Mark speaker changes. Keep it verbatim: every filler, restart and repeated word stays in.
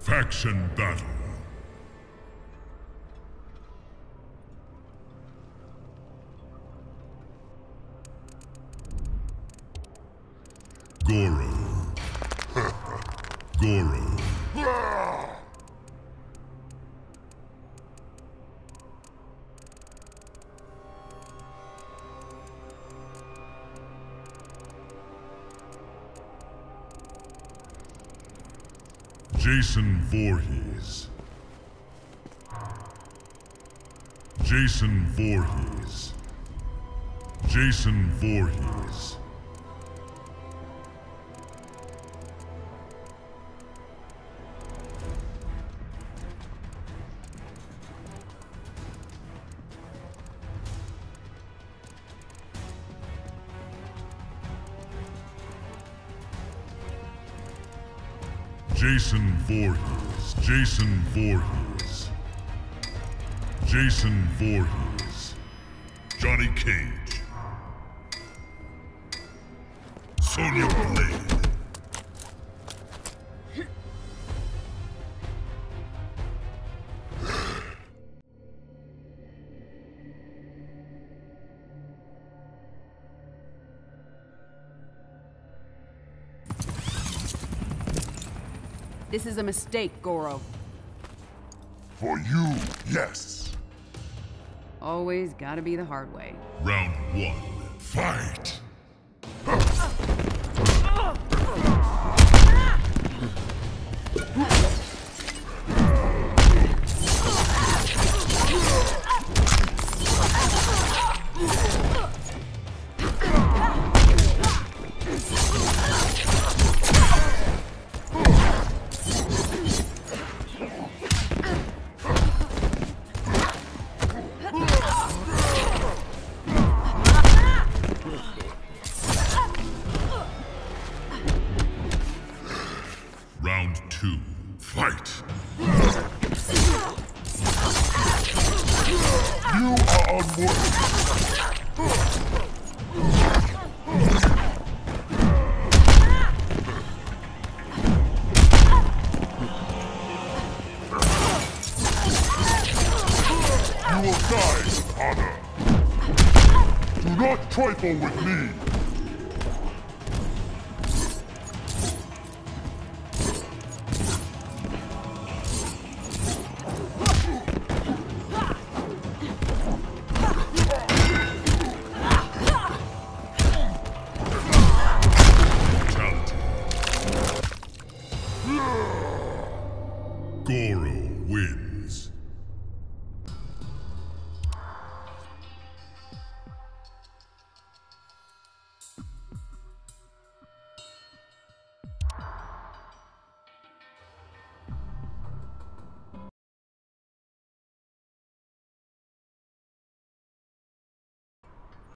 Speaker 1: Faction battle. Goro. Goro. Jason Voorhees. Jason Voorhees. Jason Voorhees. Jason Voorhees. Jason Voorhees. Jason Voorhees. Johnny Cage. Sonya Blade.
Speaker 2: This is a mistake, Goro.
Speaker 1: For you, yes.
Speaker 2: Always gotta be the hard way.
Speaker 1: Round one, fight! Round two, fight! You are unworthy! You will die with honor! Do not trifle with me! Goro wins.